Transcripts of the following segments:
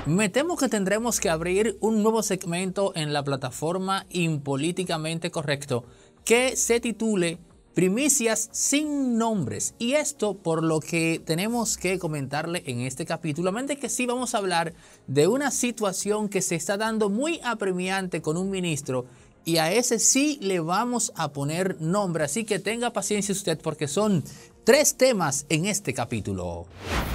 Me temo que tendremos que abrir un nuevo segmento en la plataforma Impolíticamente Correcto que se titule Primicias sin nombres. Y esto por lo que tenemos que comentarle en este capítulo. Mente que sí vamos a hablar de una situación que se está dando muy apremiante con un ministro y a ese sí le vamos a poner nombre. Así que tenga paciencia usted porque son 3 temas en este capítulo.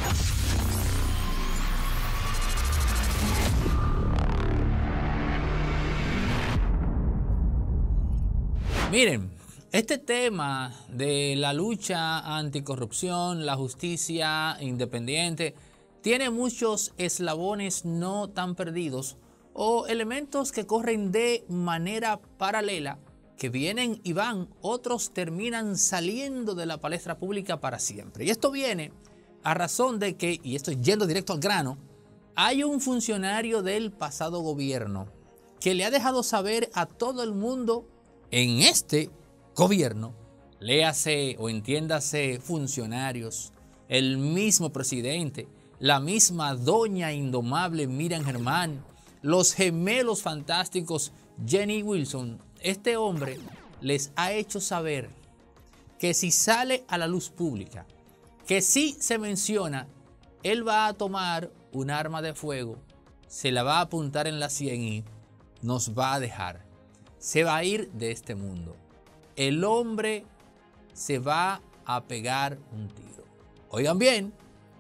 Miren, este tema de la lucha anticorrupción, la justicia independiente, tiene muchos eslabones no tan perdidos o elementos que corren de manera paralela, que vienen y van, otros terminan saliendo de la palestra pública para siempre. Y esto viene a razón de que, y estoy yendo directo al grano, hay un funcionario del pasado gobierno que le ha dejado saber a todo el mundo en este gobierno, léase o entiéndase funcionarios, el mismo presidente, la misma doña indomable Miriam Germán, los gemelos fantásticos Jenny Wilson, este hombre les ha hecho saber que si sale a la luz pública, que si se menciona, él va a tomar un arma de fuego, se la va a apuntar en la sien y nos va a dejar. Se va a ir de este mundo. El hombre se va a pegar un tiro. Oigan bien,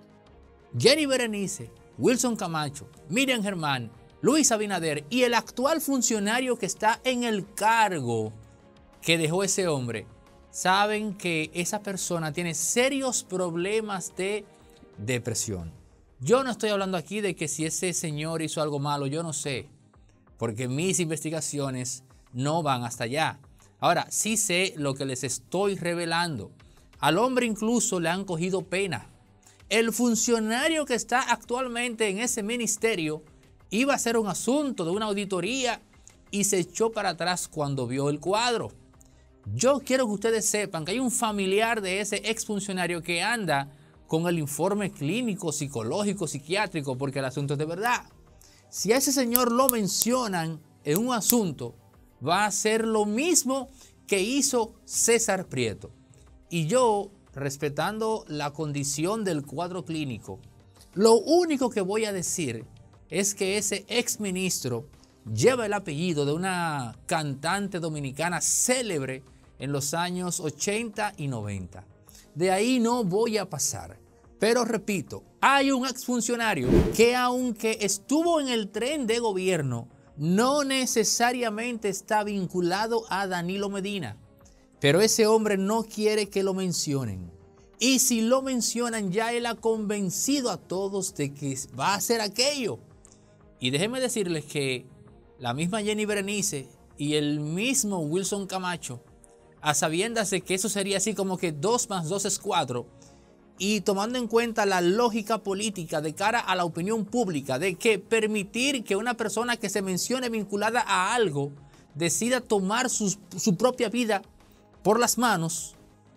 Jenny Berenice, Wilson Camacho, Miriam Germán, Luis Abinader y el actual funcionario que está en el cargo que dejó ese hombre, saben que esa persona tiene serios problemas de depresión. Yo no estoy hablando aquí de que si ese señor hizo algo malo, yo no sé, porque mis investigaciones no van hasta allá. Ahora, sí sé lo que les estoy revelando. Al hombre incluso le han cogido pena. El funcionario que está actualmente en ese ministerio iba a hacer un asunto de una auditoría y se echó para atrás cuando vio el cuadro. Yo quiero que ustedes sepan que hay un familiar de ese exfuncionario que anda con el informe clínico, psicológico, psiquiátrico, porque el asunto es de verdad. Si a ese señor lo mencionan en un asunto, va a ser lo mismo que hizo César Prieto. Y yo, respetando la condición del cuadro clínico, lo único que voy a decir es que ese exministro lleva el apellido de una cantante dominicana célebre en los años 80 y 90. De ahí no voy a pasar. Pero repito, hay un exfuncionario que aunque estuvo en el tren de gobierno, no necesariamente está vinculado a Danilo Medina, pero ese hombre no quiere que lo mencionen. Y si lo mencionan, ya él ha convencido a todos de que va a hacer aquello. Y déjenme decirles que la misma Jenny Berenice y el mismo Wilson Camacho, a sabiendas de que eso sería así como que 2 más 2 es 4, y tomando en cuenta la lógica política de cara a la opinión pública de que permitir que una persona que se mencione vinculada a algo decida tomar su propia vida por las manos,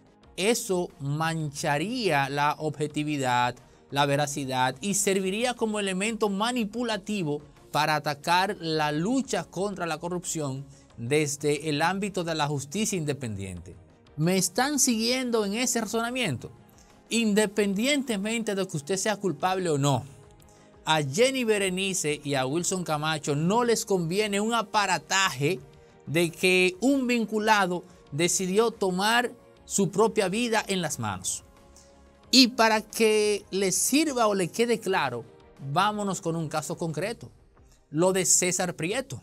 eso mancharía la objetividad, la veracidad y serviría como elemento manipulativo para atacar la lucha contra la corrupción desde el ámbito de la justicia independiente. ¿Me están siguiendo en ese razonamiento? Independientemente de que usted sea culpable o no, a Jenny Berenice y a Wilson Camacho no les conviene un aparataje de que un vinculado decidió tomar su propia vida en las manos. Y para que les sirva o le quede claro, vámonos con un caso concreto, lo de César Prieto.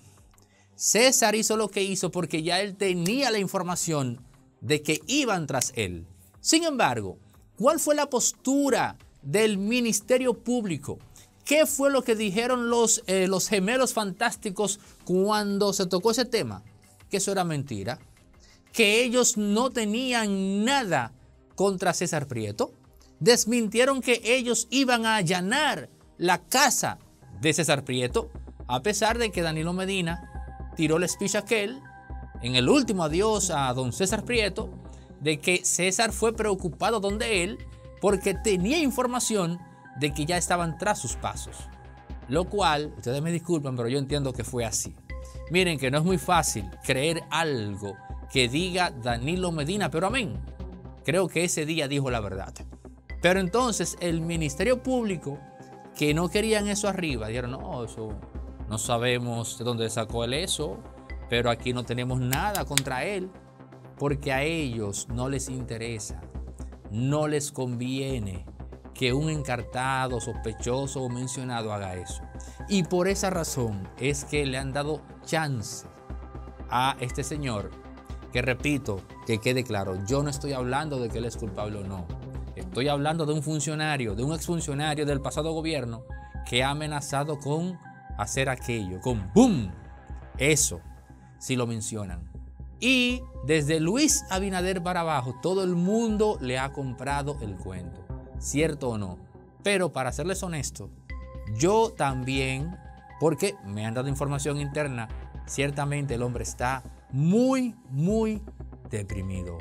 César hizo lo que hizo porque ya él tenía la información de que iban tras él. Sin embargo, ¿cuál fue la postura del Ministerio Público? ¿Qué fue lo que dijeron los gemelos fantásticos cuando se tocó ese tema? Que eso era mentira. Que ellos no tenían nada contra César Prieto. Desmintieron que ellos iban a allanar la casa de César Prieto, a pesar de que Danilo Medina tiró el speech aquel en el último adiós a don César Prieto, de que César fue preocupado donde él porque tenía información de que ya estaban tras sus pasos. Lo cual, ustedes me disculpan, pero yo entiendo que fue así. Miren que no es muy fácil creer algo que diga Danilo Medina, pero amén. Creo que ese día dijo la verdad. Pero entonces el Ministerio Público, que no querían eso arriba, dijeron, no, eso no sabemos de dónde sacó él eso, pero aquí no tenemos nada contra él, porque a ellos no les interesa, no les conviene que un encartado, sospechoso o mencionado haga eso. Y por esa razón es que le han dado chance a este señor, que repito, que quede claro, yo no estoy hablando de que él es culpable o no. Estoy hablando de un funcionario, de un exfuncionario del pasado gobierno que ha amenazado con hacer aquello, con ¡boom! Eso, si lo mencionan. Y desde Luis Abinader para abajo, todo el mundo le ha comprado el cuento, cierto o no. Pero para serles honesto, yo también, porque me han dado información interna, ciertamente el hombre está muy, muy deprimido.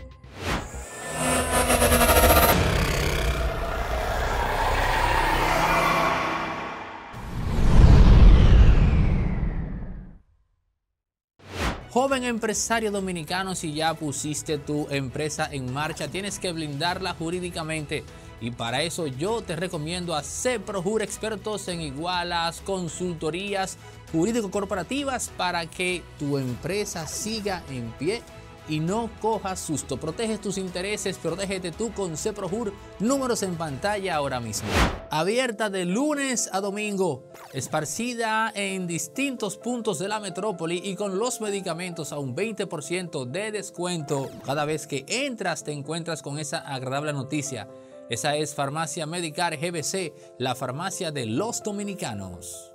Joven empresario dominicano, si ya pusiste tu empresa en marcha, tienes que blindarla jurídicamente. Y para eso yo te recomiendo a CEPROJUR, expertos en igualas, consultorías jurídico-corporativas para que tu empresa siga en pie y no cojas susto. Proteges tus intereses, protégete tú con CEPROJUR. Números en pantalla ahora mismo. Abierta de lunes a domingo, esparcida en distintos puntos de la metrópoli y con los medicamentos a un 20% de descuento. Cada vez que entras te encuentras con esa agradable noticia. Esa es Farmacia Medicar GBC, la farmacia de los dominicanos.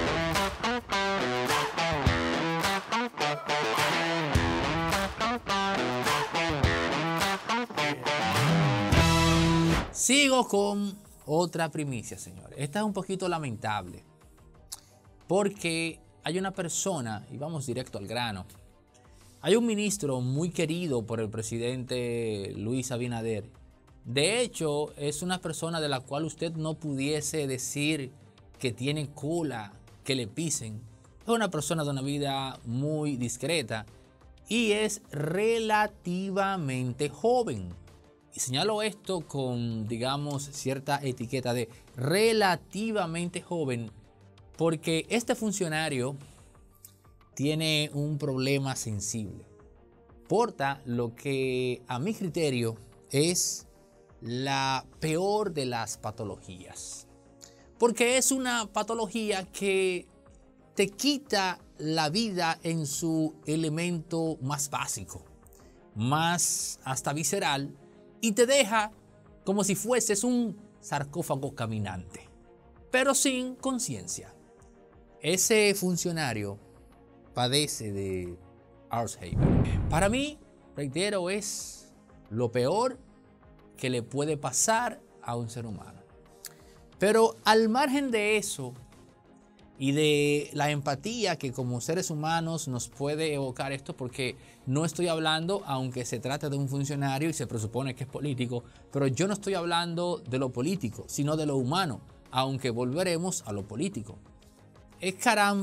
Sigo con otra primicia, señores. Esta es un poquito lamentable porque hay una persona, y vamos directo al grano, hay un ministro muy querido por el presidente Luis Abinader. De hecho, es una persona de la cual usted no pudiese decir que tiene cola, que le pisen. Es una persona de una vida muy discreta y es relativamente joven. Y señalo esto con, digamos, cierta etiqueta de relativamente joven, porque este funcionario tiene un problema sensible. Porta lo que a mi criterio es la peor de las patologías, porque es una patología que te quita la vida en su elemento más básico, más hasta visceral, y te deja como si fueses un sarcófago caminante, pero sin conciencia. Ese funcionario padece de Alzheimer. Para mí, reitero, es lo peor que le puede pasar a un ser humano. Pero al margen de eso y de la empatía que como seres humanos nos puede evocar esto, porque no estoy hablando, aunque se trate de un funcionario y se presupone que es político, pero yo no estoy hablando de lo político, sino de lo humano, aunque volveremos a lo político. Es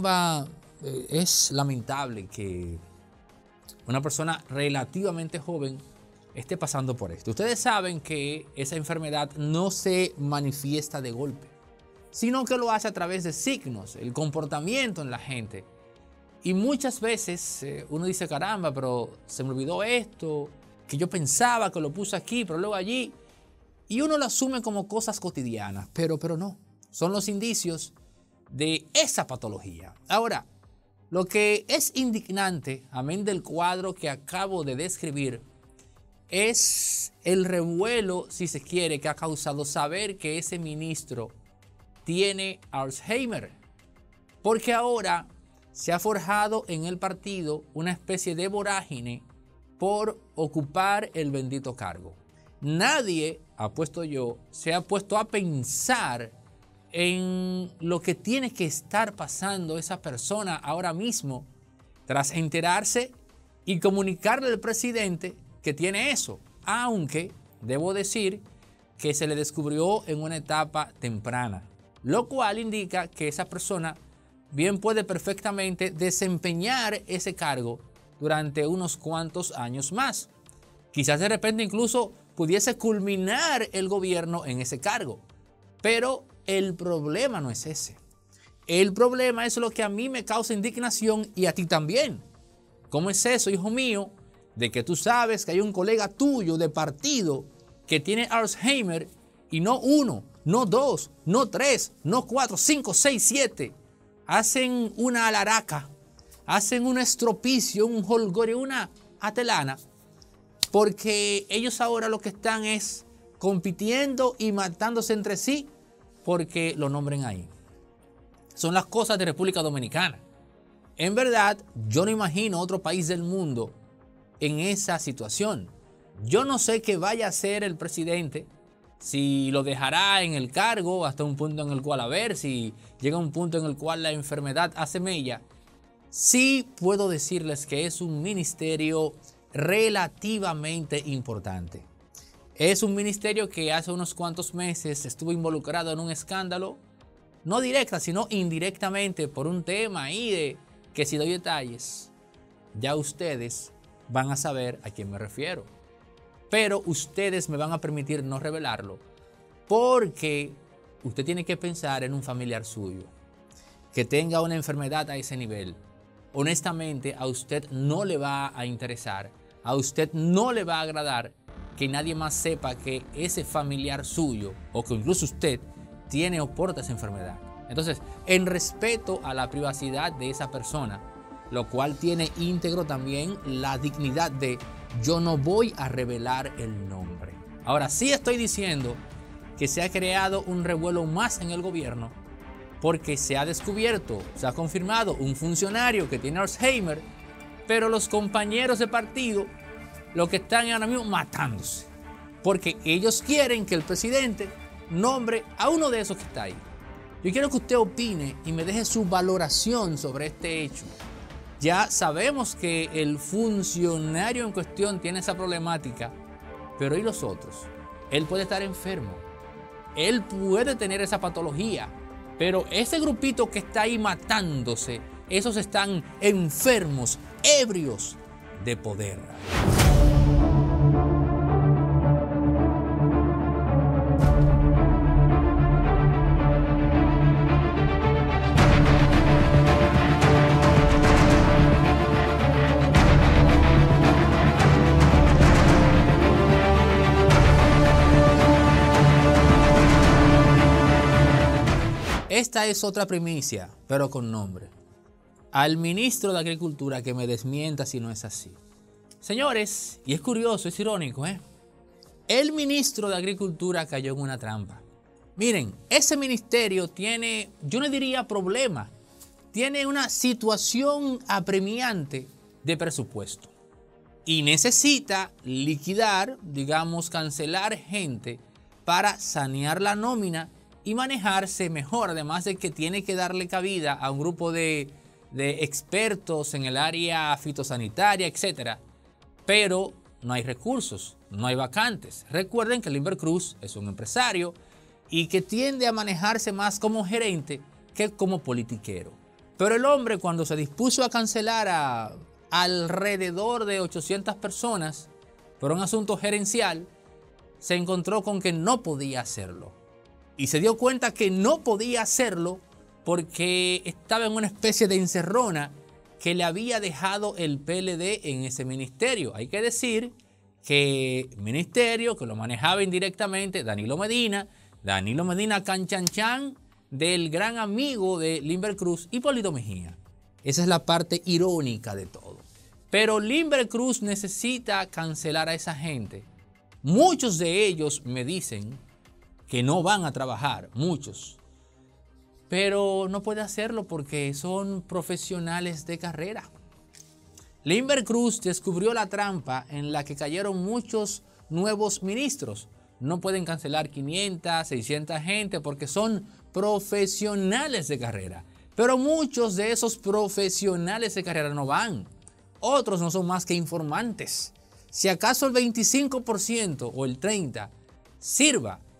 lamentable que una persona relativamente joven esté pasando por esto. Ustedes saben que esa enfermedad no se manifiesta de golpe, sino que lo hace a través de signos, el comportamiento en la gente. Y muchas veces uno dice, caramba, pero se me olvidó esto, que yo pensaba que lo puse aquí, pero luego allí. Y uno lo asume como cosas cotidianas, pero no. Son los indicios de esa patología. Ahora, lo que es indignante, amén del cuadro que acabo de describir, es el revuelo, si se quiere, que ha causado saber que ese ministro tiene Alzheimer. Porque ahora se ha forjado en el partido una especie de vorágine por ocupar el bendito cargo. Nadie, apuesto yo, se ha puesto a pensar en lo que tiene que estar pasando esa persona ahora mismo tras enterarse y comunicarle al presidente que tiene eso, aunque debo decir que se le descubrió en una etapa temprana. lo cual indica que esa persona bien puede perfectamente desempeñar ese cargo durante unos cuantos años más. Quizás de repente incluso pudiese culminar el gobierno en ese cargo. Pero el problema no es ese. El problema es lo que a mí me causa indignación y a ti también. ¿Cómo es eso, hijo mío, de que tú sabes que hay un colega tuyo de partido que tiene Alzheimer y no uno, no dos, no tres, no cuatro, cinco, seis, siete? Hacen una alaraca, hacen un estropicio, un jolgorio, una atelana, porque ellos ahora lo que están es compitiendo y matándose entre sí porque lo nombren ahí. Son las cosas de República Dominicana. En verdad, yo no imagino otro país del mundo en esa situación. Yo no sé qué vaya a hacer el presidente, si lo dejará en el cargo hasta un punto en el cual, a ver si llega un punto en el cual la enfermedad hace mella. Sí puedo decirles que es un ministerio relativamente importante. Es un ministerio que hace unos cuantos meses estuvo involucrado en un escándalo, no directa, sino indirectamente por un tema ahí de que si doy detalles, ya ustedes van a saber a quién me refiero. Pero ustedes me van a permitir no revelarlo, porque usted tiene que pensar en un familiar suyo que tenga una enfermedad a ese nivel. Honestamente, a usted no le va a interesar, a usted no le va a agradar que nadie más sepa que ese familiar suyo, o que incluso usted, tiene o porta esa enfermedad. Entonces, en respeto a la privacidad de esa persona, lo cual tiene íntegro también la dignidad de yo no voy a revelar el nombre. Ahora, sí estoy diciendo que se ha creado un revuelo más en el gobierno porque se ha descubierto, se ha confirmado un funcionario que tiene Alzheimer, pero los compañeros de partido lo que están ahora mismo matándose porque ellos quieren que el presidente nombre a uno de esos que está ahí. Yo quiero que usted opine y me deje su valoración sobre este hecho. Ya sabemos que el funcionario en cuestión tiene esa problemática, pero ¿y los otros? Él puede estar enfermo, él puede tener esa patología, pero ese grupito que está ahí matándose, esos están enfermos, ebrios de poder. Esta es otra primicia, pero con nombre. Al ministro de Agricultura que me desmienta si no es así. Señores, y es curioso, es irónico, el ministro de Agricultura cayó en una trampa. Miren, ese ministerio tiene, yo no diría problema, tiene una situación apremiante de presupuesto. Y necesita liquidar, digamos, cancelar gente para sanear la nómina y manejarse mejor, además de que tiene que darle cabida a un grupo de expertos en el área fitosanitaria, etc. Pero no hay recursos, no hay vacantes. Recuerden que Limber Cruz es un empresario y que tiende a manejarse más como gerente que como politiquero. Pero el hombre, cuando se dispuso a cancelar a alrededor de 800 personas por un asunto gerencial, se encontró con que no podía hacerlo. Y se dio cuenta que no podía hacerlo porque estaba en una especie de encerrona que le había dejado el PLD en ese ministerio. Hay que decir que el ministerio que lo manejaba indirectamente Danilo Medina canchanchan del gran amigo de Limber Cruz, Hipólito Mejía. Esa es la parte irónica de todo. Pero Limber Cruz necesita cancelar a esa gente. Muchos de ellos me dicen que no van a trabajar, muchos. Pero no puede hacerlo porque son profesionales de carrera. Limber Cruz descubrió la trampa en la que cayeron muchos nuevos ministros. No pueden cancelar 500, 600 gente porque son profesionales de carrera. Pero muchos de esos profesionales de carrera no van. Otros no son más que informantes. Si acaso el 25% o el 30% sirva,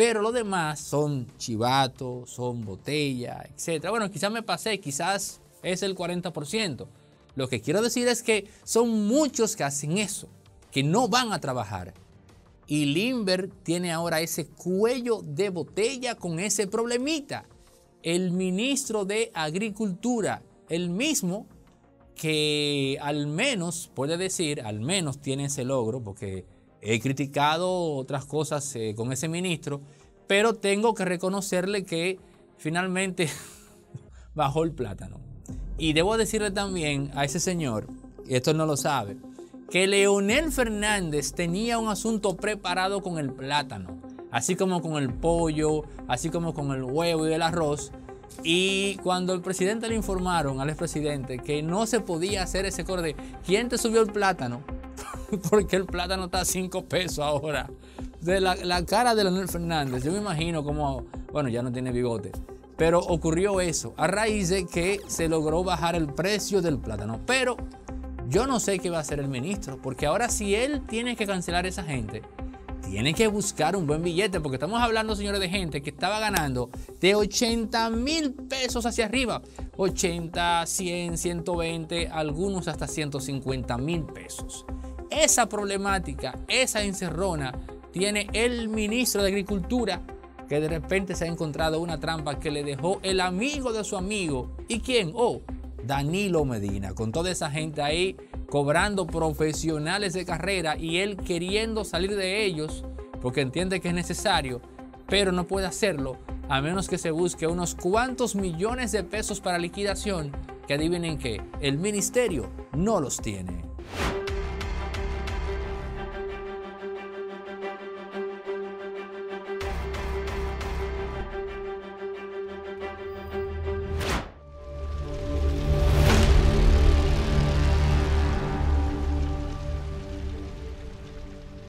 pero lo demás son chivatos, son botellas, etc. Bueno, quizás me pasé, quizás es el 40%. Lo que quiero decir es que son muchos que hacen eso, que no van a trabajar. Y Limber tiene ahora ese cuello de botella con ese problemita. El ministro de Agricultura, el mismo que al menos, puede decir, al menos tiene ese logro, porque he criticado otras cosas con ese ministro, pero tengo que reconocerle que finalmente bajó el plátano. Y debo decirle también a ese señor, y esto no lo sabe, que Leonel Fernández tenía un asunto preparado con el plátano, así como con el pollo, así como con el huevo y el arroz. Y cuando el presidente le informaron al expresidente que no se podía hacer ese corte, ¿quién te subió el plátano? Porque el plátano está a 5 pesos ahora. De la cara de Leonel Fernández, yo me imagino como, bueno, ya no tiene bigote, pero ocurrió eso a raíz de que se logró bajar el precio del plátano. Pero yo no sé qué va a hacer el ministro, porque ahora si él tiene que cancelar a esa gente, tiene que buscar un buen billete, porque estamos hablando, señores, de gente que estaba ganando de 80,000 pesos hacia arriba. 80, 100, 120, algunos hasta 150,000 pesos. Esa problemática, esa encerrona, tiene el ministro de Agricultura, que de repente se ha encontrado una trampa que le dejó el amigo de su amigo. ¿Y quién? Oh, Danilo Medina, con toda esa gente ahí cobrando profesionales de carrera y él queriendo salir de ellos porque entiende que es necesario, pero no puede hacerlo a menos que se busque unos cuantos millones de pesos para liquidación que adivinen que el ministerio no los tiene.